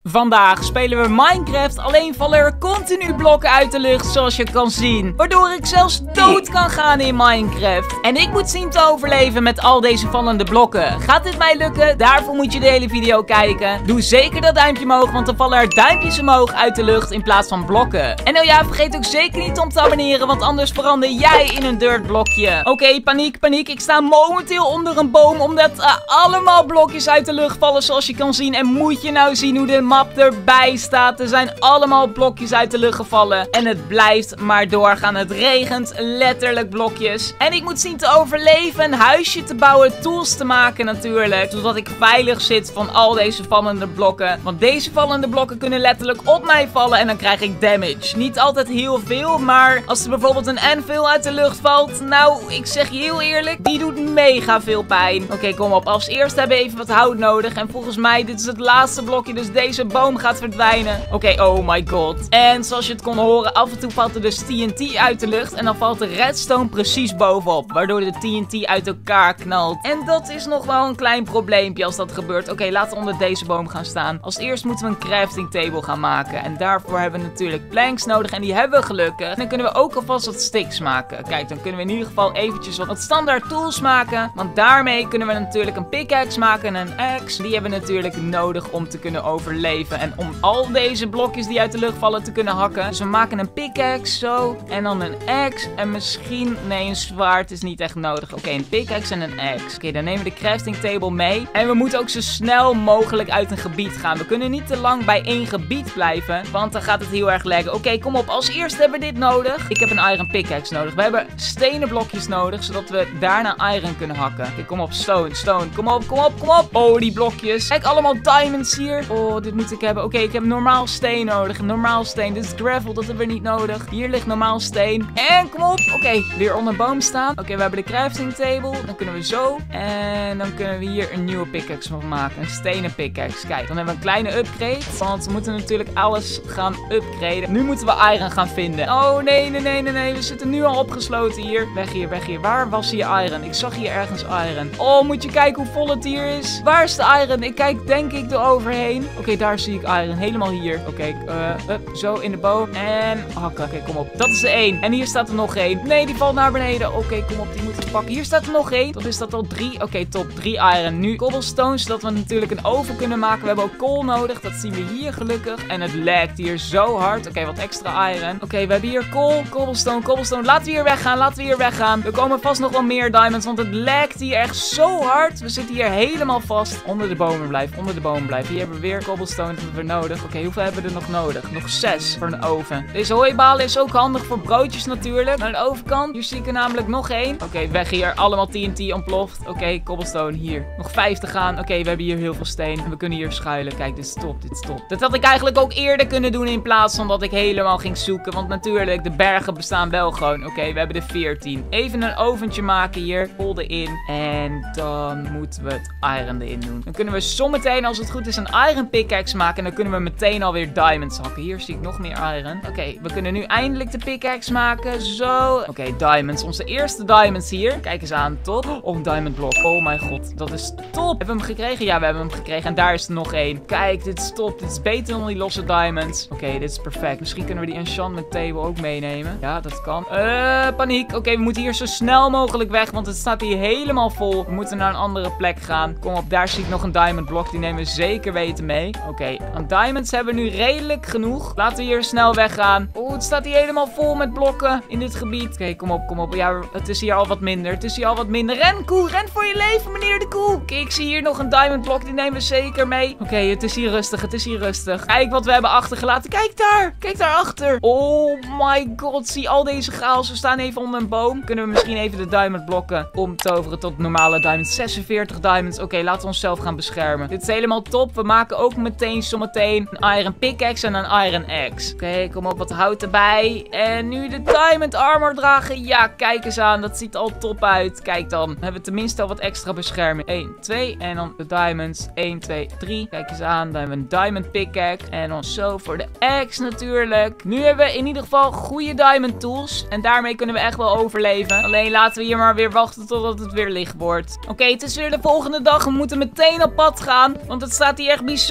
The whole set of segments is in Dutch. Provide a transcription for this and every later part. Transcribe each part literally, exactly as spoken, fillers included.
Vandaag spelen we Minecraft, alleen vallen er continu blokken uit de lucht zoals je kan zien. Waardoor ik zelfs dood kan gaan in Minecraft. En ik moet zien te overleven met al deze vallende blokken. Gaat dit mij lukken? Daarvoor moet je de hele video kijken. Doe zeker dat duimpje omhoog, want dan vallen er duimpjes omhoog uit de lucht in plaats van blokken. En nou ja, vergeet ook zeker niet om te abonneren, want anders verander jij in een dirtblokje. Oké, okay, paniek, paniek. Ik sta momenteel onder een boom, omdat uh, allemaal blokjes uit de lucht vallen zoals je kan zien. En moet je nou zien hoe de map erbij staat. Er zijn allemaal blokjes uit de lucht gevallen. En het blijft maar doorgaan. Het regent letterlijk blokjes. En ik moet zien te overleven, een huisje te bouwen, tools te maken natuurlijk. Zodat ik veilig zit van al deze vallende blokken. Want deze vallende blokken kunnen letterlijk op mij vallen en dan krijg ik damage. Niet altijd heel veel, maar als er bijvoorbeeld een anvil uit de lucht valt, nou, ik zeg je heel eerlijk, die doet mega veel pijn. Oké, okay, kom op. Als eerst hebben we even wat hout nodig. En volgens mij, dit is het laatste blokje, dus deze boom gaat verdwijnen. Oké, okay, oh my god. En zoals je het kon horen, af en toe valt er dus T N T uit de lucht. En dan valt de redstone precies bovenop. Waardoor de T N T uit elkaar knalt. En dat is nog wel een klein probleempje als dat gebeurt. Oké, okay, laten we onder deze boom gaan staan. Als eerst moeten we een crafting table gaan maken. En daarvoor hebben we natuurlijk planks nodig. En die hebben we gelukkig. En dan kunnen we ook alvast wat sticks maken. Kijk, dan kunnen we in ieder geval eventjes wat, wat standaard tools maken. Want daarmee kunnen we natuurlijk een pickaxe maken en een axe. Die hebben we natuurlijk nodig om te kunnen overleven. En om al deze blokjes die uit de lucht vallen te kunnen hakken. Dus we maken een pickaxe zo. En dan een axe. En misschien, nee, een zwaard is niet echt nodig. Oké, okay, een pickaxe en een axe. Oké, okay, dan nemen we de crafting table mee. En we moeten ook zo snel mogelijk uit een gebied gaan. We kunnen niet te lang bij één gebied blijven. Want dan gaat het heel erg laggen. Oké, okay, kom op. Als eerste hebben we dit nodig. Ik heb een iron pickaxe nodig. We hebben stenen blokjes nodig. Zodat we daarna iron kunnen hakken. Oké, okay, kom op. Stone, stone. Kom op, kom op, kom op. Oh, die blokjes. Kijk, allemaal diamonds hier. Oh, dit moet ik hebben. Oké, okay, ik heb normaal steen nodig. Normaal steen. Dit is gravel. Dat hebben we niet nodig. Hier ligt normaal steen. En kom op. Oké, okay, weer onder een boom staan. Oké, okay, we hebben de crafting table. Dan kunnen we zo. En dan kunnen we hier een nieuwe pickaxe van maken. Een stenen pickaxe. Kijk, dan hebben we een kleine upgrade. Want we moeten natuurlijk alles gaan upgraden. Nu moeten we iron gaan vinden. Oh, nee, nee, nee, nee, nee. We zitten nu al opgesloten hier. Weg hier, weg hier. Waar was hier iron? Ik zag hier ergens iron. Oh, moet je kijken hoe vol het hier is. Waar is de iron? Ik kijk denk ik eroverheen. Oké, okay, daar zie ik iron. Helemaal hier. Oké, okay, uh, up, zo in de boom. En hakken. Oké, okay, kom op. Dat is de één. En hier staat er nog één. Nee, die valt naar beneden. Oké, okay, kom op. Die moeten we pakken. Hier staat er nog één. Dat is dat al drie. Oké, okay, top. Drie iron. Nu cobblestone, zodat we natuurlijk een oven kunnen maken. We hebben ook kool nodig. Dat zien we hier gelukkig. En het lagt hier zo hard. Oké, okay, wat extra iron. Oké, okay, we hebben hier kool, cobblestone, cobblestone. Laten we hier weggaan. Laten we hier weggaan. Er komen vast nog wel meer diamonds, want het lagt hier echt zo hard. We zitten hier helemaal vast. Onder de bomen blijven. Onder de bomen blijven. Hier hebben we weer cobblestone. Dat hebben we nodig. Oké, okay, hoeveel hebben we er nog nodig? Nog zes voor een oven. Deze hooibalen is ook handig voor broodjes natuurlijk. Naar de overkant. Hier zie ik er namelijk nog één. Oké, okay, weg hier. Allemaal T N T ontploft. Oké, okay, cobblestone hier. Nog vijf te gaan. Oké, okay, we hebben hier heel veel steen. En we kunnen hier schuilen. Kijk, dit is top. Dit is top. Dat had ik eigenlijk ook eerder kunnen doen in plaats van dat ik helemaal ging zoeken. Want natuurlijk, de bergen bestaan wel gewoon. Oké, okay, we hebben de veertien. Even een oventje maken hier. Kool erin. En dan moeten we het iron erin doen. Dan kunnen we zometeen, als het goed is, een iron pickaxe maken. En dan kunnen we meteen alweer diamonds hakken. Hier zie ik nog meer iron. Oké, okay, we kunnen nu eindelijk de pickaxe maken. Zo. Oké, okay, diamonds. Onze eerste diamonds hier. Kijk eens aan. Top. Oh, een diamond blok. Oh mijn god. Dat is top. Hebben we hem gekregen? Ja, we hebben hem gekregen. En daar is er nog één. Kijk, dit is top. Dit is beter dan die losse diamonds. Oké, okay, dit is perfect. Misschien kunnen we die enchantment table ook meenemen. Ja, dat kan. Eh, uh, paniek. Oké, okay, we moeten hier zo snel mogelijk weg. Want het staat hier helemaal vol. We moeten naar een andere plek gaan. Kom op, daar zie ik nog een diamond blok. Die nemen we zeker weten mee. Oké, okay, aan diamonds hebben we nu redelijk genoeg. Laten we hier snel weggaan. Oeh, het staat hier helemaal vol met blokken in dit gebied. Oké, okay, kom op, kom op. Ja, het is hier al wat minder. Het is hier al wat minder. Ren, koe, ren voor je leven, meneer de koe. Oké, okay, ik zie hier nog een diamond blok. Die nemen we zeker mee. Oké, okay, het is hier rustig. Het is hier rustig. Kijk wat we hebben achtergelaten. Kijk daar. Kijk daar achter. Oh my god. Zie al deze chaos. We staan even onder een boom. Kunnen we misschien even de diamond blokken omtoveren tot normale diamonds. zesenveertig diamonds. Oké, okay, laten we onszelf gaan beschermen. Dit is helemaal top. We maken ook meteen zometeen een iron pickaxe en een iron axe. Oké, okay, kom op. Wat hout erbij. En nu de diamond armor dragen. Ja, kijk eens aan. Dat ziet al top uit. Kijk dan. Dan hebben we tenminste al wat extra bescherming. één, twee. En dan de diamonds. één, twee, drie. Kijk eens aan. Dan hebben we een diamond pickaxe. En dan zo voor de axe natuurlijk. Nu hebben we in ieder geval goede diamond tools. En daarmee kunnen we echt wel overleven. Alleen laten we hier maar weer wachten totdat het weer licht wordt. Oké, okay, het is weer de volgende dag. We moeten meteen op pad gaan. Want het staat hier echt bizar vol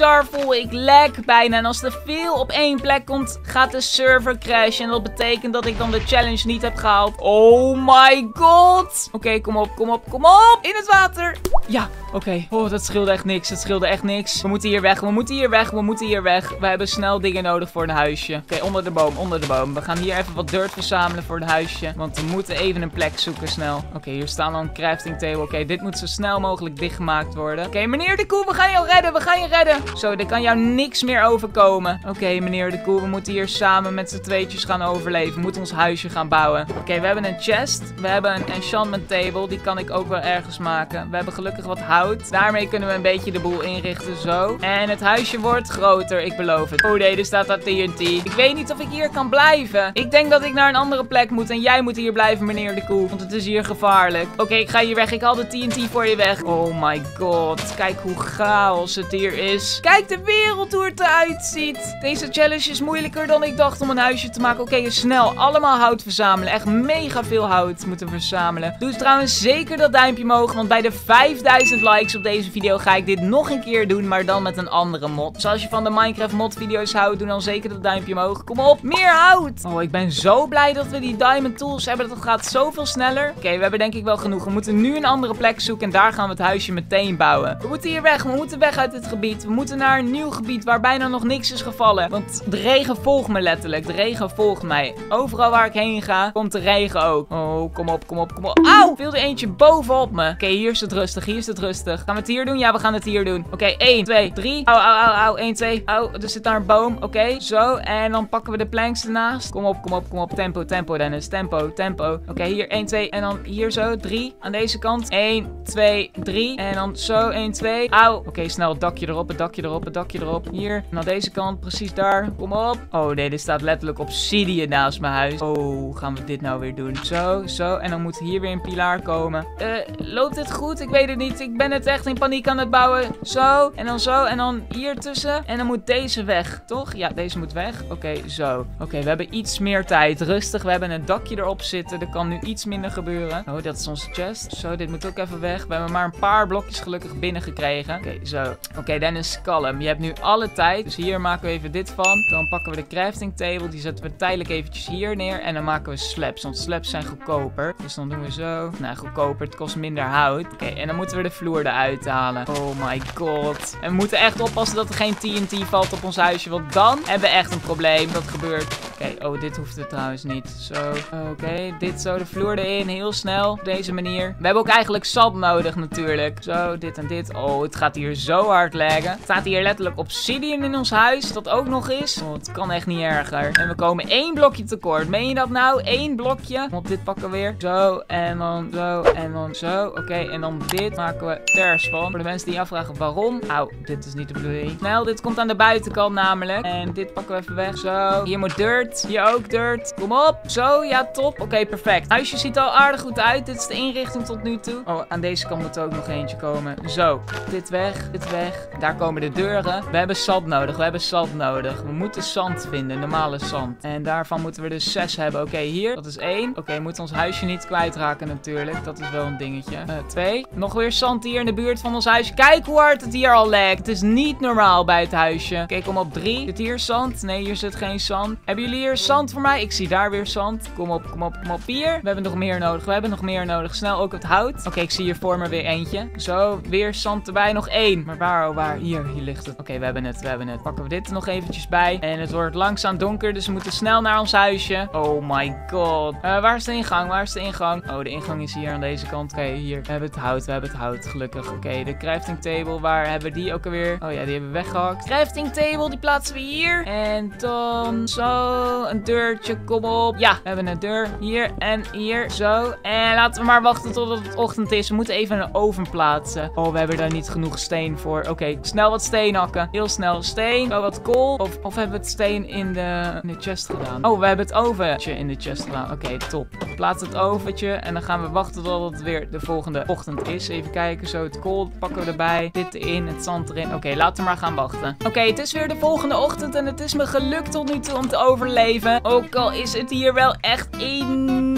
Oh, ik lek bijna. En als er veel op één plek komt, gaat de server crashen. En dat betekent dat ik dan de challenge niet heb gehaald. Oh my god. Oké, okay, kom op, kom op, kom op. In het water. Ja, oké. Okay. Oh, dat scheelde echt niks. Dat scheelde echt niks. We moeten hier weg. We moeten hier weg. We moeten hier weg. We hebben snel dingen nodig voor een huisje. Oké, okay, onder de boom. Onder de boom. We gaan hier even wat dirt verzamelen voor het huisje. Want we moeten even een plek zoeken snel. Oké, okay, hier staan al een crafting table. Oké, okay, dit moet zo snel mogelijk dichtgemaakt worden. Oké, okay, meneer de koe, we gaan jou redden. We gaan je redden. Zo, er kan jou niks meer overkomen. Oké, okay, meneer de koe, we moeten hier samen met z'n tweetjes gaan overleven. We moeten ons huisje gaan bouwen. Oké, okay, we hebben een chest. We hebben een enchantment table. Die kan ik ook wel ergens maken. We hebben gelukkig wat hout. Daarmee kunnen we een beetje de boel inrichten, zo. En het huisje wordt groter, ik beloof het. Oh nee, er staat daar T N T. Ik weet niet of ik hier kan blijven. Ik denk dat ik naar een andere plek moet. En jij moet hier blijven, meneer de koe. Want het is hier gevaarlijk. Oké, okay, ik ga hier weg. Ik haal de T N T voor je weg. Oh my god. Kijk hoe chaos het hier is. Kijk de wereld hoe het eruit ziet. Deze challenge is moeilijker dan ik dacht om een huisje te maken. Oké, okay, snel. Allemaal hout verzamelen. Echt mega veel hout moeten verzamelen. Doe trouwens zeker dat duimpje omhoog. Want bij de vijfduizend likes op deze video ga ik dit nog een keer doen. Maar dan met een andere mod. Dus als je van de Minecraft mod video's houdt, doe dan zeker dat duimpje omhoog. Kom op, meer hout. Oh, ik ben zo blij dat we die diamond tools hebben. Dat gaat zoveel sneller. Oké, okay, we hebben denk ik wel genoeg. We moeten nu een andere plek zoeken. En daar gaan we het huisje meteen bouwen. We moeten hier weg. We moeten weg uit dit gebied. We moeten naar een nieuw gebied waar bijna nog niks is gevallen. Want de regen volgt me letterlijk. De regen volgt mij. Overal waar ik heen ga, komt de regen ook. Oh, kom op, kom op, kom op. Auw! Viel er eentje bovenop me. Oké, okay, hier is het rustig. Hier is het rustig. Gaan we het hier doen? Ja, we gaan het hier doen. Oké, okay, één, twee, drie. Auw, auw, auw, auw. één, twee. Auw, er zit daar een boom. Oké, okay, zo. En dan pakken we de planks ernaast. Kom op, kom op, kom op. Tempo, tempo, Dennis. Tempo, tempo. Oké, okay, hier één, twee. En dan hier zo. drie. Aan deze kant. één, twee, drie. En dan zo. één, twee. Auw. Oké, okay, snel. Het dakje erop, het dakje erop, het dakje erop. Hier. En aan deze kant. Precies daar. Kom op. Oh nee, er staat letterlijk obsidian naast mijn huis. Oh, hoe gaan we dit nou weer doen? Zo, zo. En dan moet hier weer een pilaar komen. Uh, loopt dit goed? Ik weet het niet. Ik ben het echt in paniek aan het bouwen. Zo. En dan zo. En dan hier tussen. En dan moet deze weg. Toch? Ja, deze moet weg. Oké, okay, zo. Oké, okay, we hebben iets meer tijd. Rustig. We hebben een dakje erop zitten. Er kan nu iets minder gebeuren. Oh, dat is onze chest. Zo, dit moet ook even weg. We hebben maar een paar blokjes gelukkig binnengekregen. Oké, okay, zo. Oké, okay, Dennis, kalm. Je hebt nu alle tijd. Dus hier maken we even dit van. Dan pakken we de crafting table. Die zetten we tijdelijk eventjes hier neer. En dan maken we slabs. Want slabs zijn goedkoper. Dus dan doen we zo. Nou, goedkoper. Het kost minder hout. Oké, okay, en dan moeten we de vloer eruit halen. Oh my god. En we moeten echt oppassen dat er geen T N T valt op ons huisje. Want dan hebben we echt een probleem. Dat gebeurt. Oké, okay, oh, dit hoeft er trouwens niet. Zo. Oké, okay, dit zo. De vloer erin. Heel snel. Op deze manier. We hebben ook eigenlijk zand nodig natuurlijk. Zo, dit en dit. Oh, het gaat hier zo hard laggen. Het staat hier letterlijk obsidian in ons huis. Dat ook nog is. Oh, het kan echt niet erger. En we komen één blokje tekort. Meen je dat nou? Eén blokje. Want dit pakken we weer. Zo. En dan zo. En dan zo. Oké, okay, en dan dit maken we vers van. Voor de mensen die afvragen waarom. Auw, dit is niet de bedoeling. Snel, dit komt aan de buitenkant namelijk. En dit pakken we even weg. Zo. Hier moet dirt. Hier ook dirt. Kom op. Zo, ja, top. Oké, okay, perfect. Het huisje ziet er al aardig goed uit. Dit is de inrichting tot nu toe. Oh, aan deze kant moet er ook nog eentje komen. Zo. Dit weg. Dit weg. Daar komen de deuren. We hebben zand nodig. We hebben zand nodig. We moeten zand vinden. Normale zand. En daarvan moeten we dus zes hebben. Oké, okay, hier. Dat is één. Oké, okay, we moeten ons huisje niet kwijtraken natuurlijk. Dat is wel een dingetje. Uh, twee. Nog weer zand hier in de buurt van ons huisje. Kijk hoe hard het hier al lekt. Het is niet normaal bij het huisje. Oké, okay, kom op. Drie. Zit hier zand? Nee, hier zit geen zand. Hebben jullie hier zand voor mij? Ik zie daar weer zand. Kom op, kom op, kom op. Hier. We hebben nog meer nodig. We hebben nog meer nodig. Snel ook het hout. Oké, okay, ik zie hier voor me weer eentje. Zo, weer zand erbij. Nog één. Maar waar, oh waar? Hier, hier ligt het. Oké, okay, we hebben het, we hebben het. Pakken we dit er nog eventjes bij. En het wordt langzaam donker, dus we moeten snel naar ons huisje. Oh my god. Uh, waar is de ingang? Waar is de ingang? Oh, de ingang is hier aan deze kant. Oké, okay, hier. We hebben het hout, we hebben het hout. Gelukkig. Oké, okay, de crafting table. Waar hebben we die ook alweer? Oh ja, die hebben we weggehakt. Crafting table, die plaatsen we hier. En dan zo. Een deurtje, kom op. Ja, we hebben een deur. Hier en hier. Zo. En laten we maar wachten totdat het ochtend is. We moeten even een oven plaatsen. Oh, we hebben daar niet genoeg steen voor. Oké, okay, snel wat steen hakken. Heel snel steen. Oh, wat kool. Of, of hebben we het steen in de, in de chest gedaan? Oh, we hebben het oventje in de chest gedaan. Oké, okay, top. Plaats het oventje. En dan gaan we wachten tot het weer de volgende ochtend is. Even kijken. Zo, het kool pakken we erbij. Dit erin, het zand erin. Oké, okay, laten we maar gaan wachten. Oké, okay, het is weer de volgende ochtend. En het is me gelukt tot nu toe om te overleven. Ook al is het hier wel echt enorm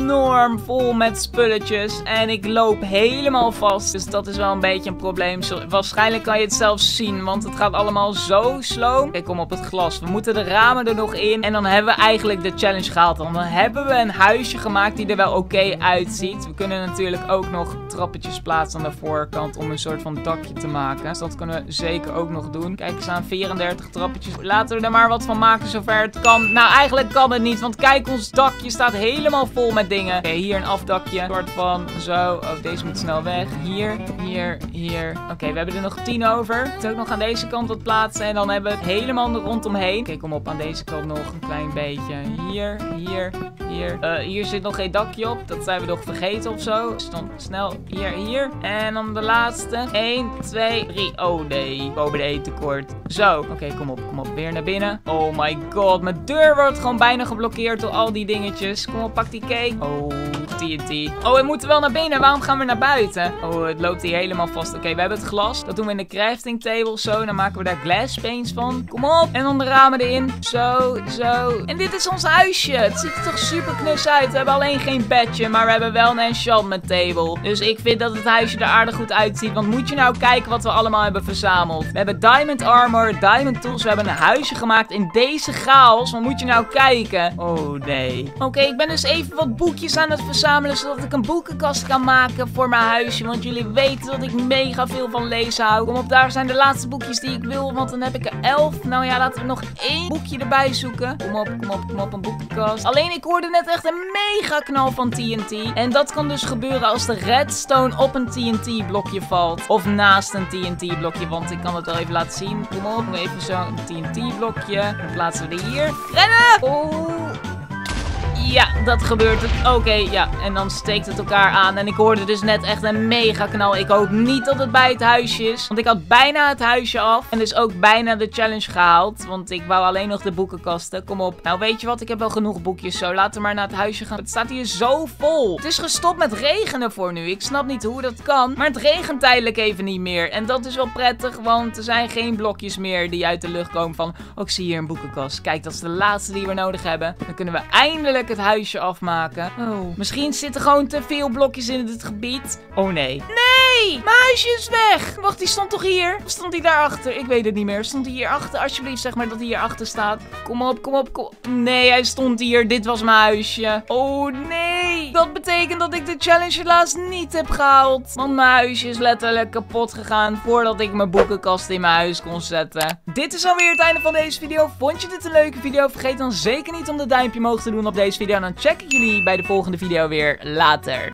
enorm vol met spulletjes. En ik loop helemaal vast. Dus dat is wel een beetje een probleem. Zo, waarschijnlijk kan je het zelfs zien. Want het gaat allemaal zo slow. Kijk, kom op het glas. We moeten de ramen er nog in. En dan hebben we eigenlijk de challenge gehaald. Dan hebben we een huisje gemaakt die er wel oké uitziet. We kunnen natuurlijk ook nog trappetjes plaatsen aan de voorkant. Om een soort van dakje te maken. Dus dat kunnen we zeker ook nog doen. Kijk, er staan vierendertig trappetjes. Laten we er maar wat van maken zover het kan. Nou, eigenlijk kan het niet. Want kijk, ons dakje staat helemaal vol met dingen. Oké, hier een afdakje. Een soort van zo. Oh, deze moet snel weg. Hier, hier, hier. Oké, we hebben er nog tien over. Ik moet ook nog aan deze kant wat plaatsen. En dan hebben we het helemaal rondomheen. Oké, kom op. Aan deze kant nog een klein beetje. Hier, hier, hier. Uh, hier zit nog geen dakje op. Dat zijn we nog vergeten of zo. Dus dan snel hier, hier. En dan de laatste. één, twee, drie. Oh nee. We komen er één tekort. Zo. Oké, okay, kom op, kom op. Weer naar binnen. Oh my god. Mijn deur wordt gewoon bijna geblokkeerd door al die dingetjes. Kom op, pak die cake. Oh, T N T. Oh, we moeten wel naar binnen. Waarom gaan we naar buiten? Oh, het loopt hier helemaal vast. Oké, okay, we hebben het glas. Dat doen we in de crafting table. Zo, dan maken we daar glass panes van. Kom op. En dan de ramen erin. Zo, zo. En dit is ons huisje. Het ziet er toch super knus uit. We hebben alleen geen bedje, maar we hebben wel een enchantment table. Dus ik vind dat het huisje er aardig goed uitziet. Want moet je nou kijken wat we allemaal hebben verzameld. We hebben diamond armor, diamond tools. We hebben een huisje gemaakt in deze chaos. Maar moet je nou kijken? Oh nee. Oké, okay, ik ben dus even wat boekjes aan het verzamelen. Zodat ik een boekenkast kan maken voor mijn huisje. Want jullie weten dat ik mega veel van lezen hou. Kom op, daar zijn de laatste boekjes die ik wil. Want dan heb ik er elf. Nou ja, laten we nog één boekje erbij zoeken. Kom op, kom op, kom op, een boekenkast. Alleen ik hoorde net echt een mega knal van T N T. En dat kan dus gebeuren als de redstone op een T N T blokje valt. Of naast een T N T blokje. Want ik kan het wel even laten zien. Kom op, even zo'n T N T blokje. Dan plaatsen we die hier. Rennen! Oh. Ja, dat gebeurt het. Oké, okay, ja. En dan steekt het elkaar aan. En ik hoorde dus net echt een mega knal. Ik hoop niet dat het bij het huisje is. Want ik had bijna het huisje af. En dus ook bijna de challenge gehaald. Want ik wou alleen nog de boekenkasten. Kom op. Nou, weet je wat? Ik heb wel genoeg boekjes zo. Laten we maar naar het huisje gaan. Het staat hier zo vol. Het is gestopt met regenen voor nu. Ik snap niet hoe dat kan. Maar het regent tijdelijk even niet meer. En dat is wel prettig. Want er zijn geen blokjes meer die uit de lucht komen van... Oh, ik zie hier een boekenkast. Kijk, dat is de laatste die we nodig hebben. Dan kunnen we eindelijk het huisje afmaken. Oh. Misschien zitten gewoon te veel blokjes in het gebied. Oh nee. Nee! Mijn huisje is weg! Wacht, die stond toch hier? Of stond die daarachter? Ik weet het niet meer. Stond hij hier achter? Alsjeblieft, zeg maar dat hij hier achter staat. Kom op, kom op, kom op. Nee, hij stond hier. Dit was mijn huisje. Oh nee! Dat betekent dat ik de challenge helaas niet heb gehaald. Want mijn huisje is letterlijk kapot gegaan voordat ik mijn boekenkast in mijn huis kon zetten. Dit is alweer het einde van deze video. Vond je dit een leuke video? Vergeet dan zeker niet om de duimpje omhoog te doen op deze video. En dan check ik jullie bij de volgende video weer later.